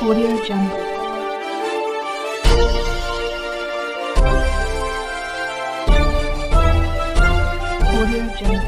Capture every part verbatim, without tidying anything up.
Audio Jungle. Audio Jungle.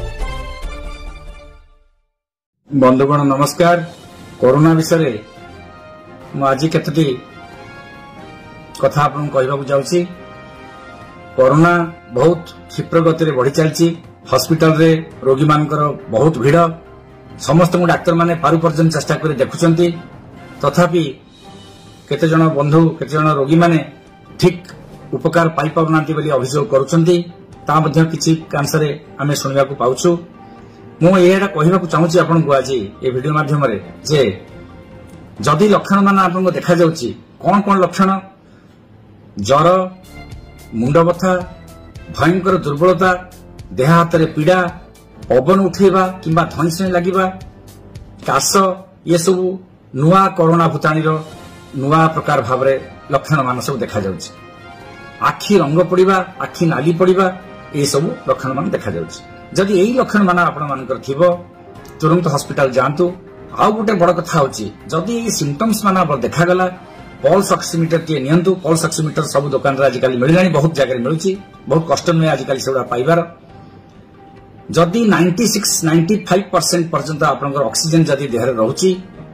बंधुगण नमस्कार। Corona विषय मु आज केतोटी कथा आपन कहबाकू जाउची। कोरोना बहुत क्षिप्र गति बढ़ी चलती। हॉस्पिटल रे रोगी मानकर बहुत भीड़। समस्त डाक्तर माने पारु पर्यंत चेष्टा कर देखुचंती, तथापि केते जन बंधु केते जन रोगी माने ठीक उपकार पाई पाउनांती बोली अभियोग करूचंती। ता मध्ये किछि कांसरे आमे सुनिबाकू पाउछु। मु एटा कहबाकू चाहूची आपनकू आज ए वीडियो माध्यम रे जे जदि लक्षण मान आपनको देखा जाउची, कोन कोन लक्षण? ज्वर, मुंड बथा, भयंकर दुर्बलता, देह हाथ रे पीड़ा, पवन उठेबा किंबा धइसने लागिबा, काश, ये सब नुआ कोरोना भूताणीर नुआ प्रकार भावरे लक्षण मान सब देखा जाउची। आखि रंग पड़िबा, आखि नाली पड़िबा, ये सब लक्षण मान देखा जाउची। जदि एही लक्षण मान आपण मानकर थिबो तुरंत हॉस्पिटल जांतु। आउ गोटे बड़ कथा होची, जदि एही सिम्पटम्स मान देखा गला पल्स ऑक्सीमीटर टे नियंतु। पल्स ऑक्सीमीटर सब दुकान रे आजिकल मिललानी, बहुत जगह मिलुची, बहुत कष्ट नुए आजिकल सेडा पाइबार। जदि छियानवे पचानवे परसेंट पर्यंत आपनकर ऑक्सीजन जदि देहरे रहउची,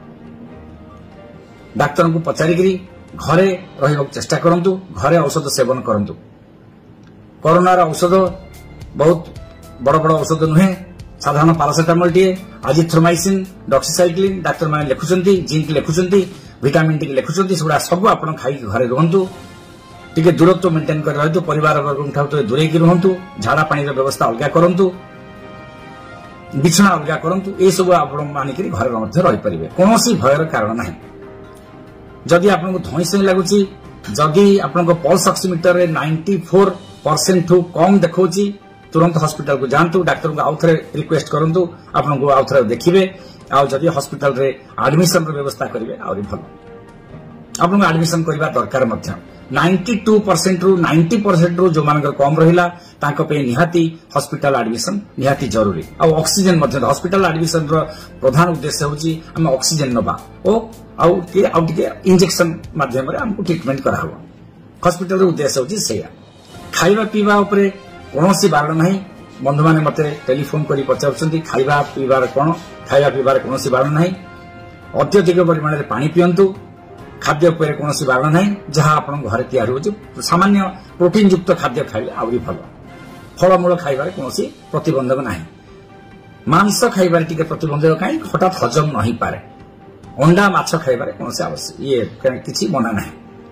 डाक्टर को पचारिगिरी घरे रहिबाक चेष्टा करंतु, घरे औषध सेवन करंतु। कोरोना रा औषध बहुत बड़ बड़ औषध नुहे, साधारण पारासिटामोल टे, आजिथ्रोमाइसिन, डॉक्सीसाइक्लिन डाक्टर माने लेखुचंती, जिंक लेखुचंती, विटामिन टी लेखुचंती। सेडा सब आपण खाई घरे रहंतु, टिके दूरत्व मेंटेन कर रहंतु, परिवार वर्ग ठाउ दूरे की रहंतु, झाड़ा पानी रा व्यवस्था अलगा करंतु, बिछना अलगा करंतु। ए सब आपण मानिकरी घरे मध्ये रहि परिबे, कोनोसी भयर कारण नाही। जदि आपनको धइसने लागुची, जदि आपनको पल्स ऑक्सीमीटर रे चौरानवे परसेंट ठू कम देखौची, तुरंत हॉस्पिटल को जांतु, डाक्टर को आउ थरे रिक्वेस्ट करंतु, आपनको आउ थरे देखिबे। आ जदि हॉस्पिटल रे एडमिशन रे व्यवस्था करिवे आउरी भलो। आपनको एडमिशन करबा दरकार मध्य। बानवे परसेंट रु नब्बे परसेंट रु जो मानकर कम रहिला तांको पे निहाती हॉस्पिटल एडमिशन निहाती जरूरी। आ ऑक्सीजन मध्य हॉस्पिटल एडमिशन रो प्रधान उद्देश्य होची हम ऑक्सीजन नबा ओ आउ के आउ के इंजेक्शन माध्यम रे हमको ट्रीटमेंट कराबो। हॉस्पिटल रो उद्देश्य होची सेया। खाइबा पीबा ऊपर कोनोसी बारण नाही। बंधु माने मते टेलीफोन करी पचाउछंती खाइबा पीबार कोन, खाइबा पीबार कोनोसी बारण नाही। अत्यधिक परिमाण रे पानी पियंतु, खाद्य पर कोनोसी बारण नाही। जहां आपण घरे तयार होची सामान्य प्रोटीन युक्त खाद्य खाइले आउरी भलो। फलमूल खाइबार कोनोसी प्रतिबंधक नाही। मांस खाइबार टिके प्रतिबंधक काई हठात हजम नहीं पारे। अंडा माछ खाइबार कोनोसी आवश्यक ये किछि मना नाही।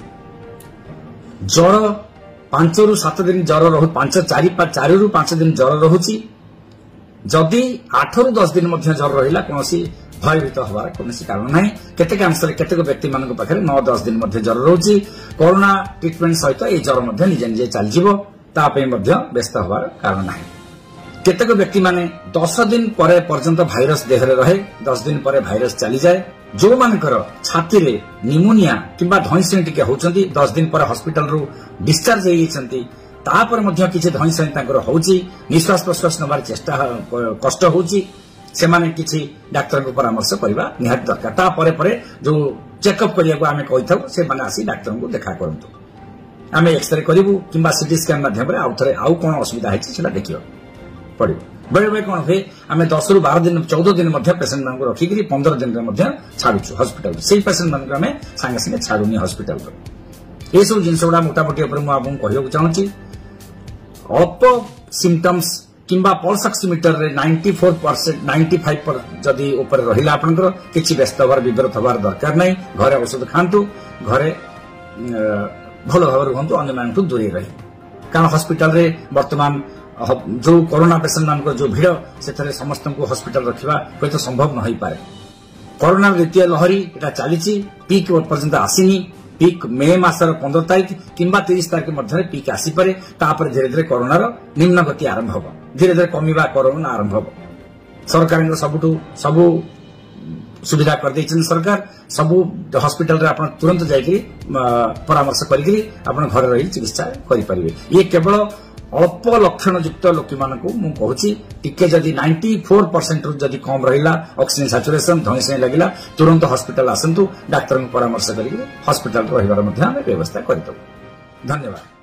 ज्वर पांच रु सात दिन ज्वर रहु, पांच चारि चारि रु पांच दिन ज्वर रहुची। जदि आठ रु दस दिन मध्य ज्वर रहिला कोनोसी भयभीत हबार कोनोसी कारण नाही। केतेक अंशरे केतेक व्यक्ति मानक पाखरे नौ दस दिन मध्य ज्वर रहउची। कोरोना ट्रीटमेंट सहित ए ज्वर मध्य निजे निजे चल जिवो, ता पे मध्य व्यस्त हबार कारण नाही। केतेक व्यक्ति माने दस दिन परे पर्यंत भाइरस देहरे रहे, दस दिन परे भाइरस चली जाए। जो मानकर छाती रे निमोनिया किंबा धइसने टिके होचंती, दस दिन पर हॉस्पिटल रु डिस्चार्ज हेइछंती, तापर मध्य किछि धइसने तांकर होउची, निश्वास प्रश्वास नबार चेष्टा कष्ट होउची, से माने किछि डाक्टर को परामर्श करबा निहात दरकार। ता परे परे जो चेकअप करिया को आमे कहिथाउ, से माने आसी डाक्टर को देखा करंतु। आमे एक्सरे करिवु किंबा सीटी स्कैन माध्यम रे आउ थरे आउ कोन असुविधा हेछि सेटा देखियो पड़िबो। बेले बेले कौन हुए आम दस रु बारह दिन चौदह दिन पेसेंट मान रखिकी पंद्रह दिन छाड़ू हॉस्पिटल से पेसेंट मान आम सांगे सांगे छाड़ूनी हॉस्पिटल। ये सब जिन गुड़ा मोटामोटी मुझे कहूँ चाहूँगी, अल्प सिम्पटम्स किंबा पल्स ऑक्सीमीटर रे चौरानवे परसेंट पचानवे जदि ऊपर रहिला आपनकर किछि व्यस्त हबार विव्रत हबार दरकार नहीं। घरे औषध खांतु, घरे भल भाव रुहतु, अन्य मानठू दूरे रही। कारण हॉस्पिटल रे वर्तमान जो कोरोना पेसेंट मान जो भीड़ से समस्त को हॉस्पिटल रखा हूँ तो संभव न हो पारे। कोरोना द्वितीय लहरी एटा चली, पीक पर्यंत आसीनी। पीक मे मासर पंद्रह तारीख किंबा तीस तारीख मध्य पीक आसीपे, तापर धीरे धीरे कोरोनार निम्न गति आरंभ हो, धीरे धीरे कमिबा कोरोना आरंभ हो। सरकार सबुठू सबू सुविधा कर देइछन सरकार। सबू हॉस्पिटल रे आपण तुरंत जाइकरी परामर्श करिकरी आपण घर रही चिकित्सा करि परिबे। ये केवल अल्प लक्षण युक्त लोक मानक मु कहूँ टिके जदि नाइंटी फोर परसेंट रु जदि कम रहा ऑक्सीजन सैचुरेशन धई सही लगिला तुरंत हॉस्पिटल आसतु डाक्तर परामर्श करेंगे हॉस्पिटल रही व्यवस्था कर। धन्यवाद।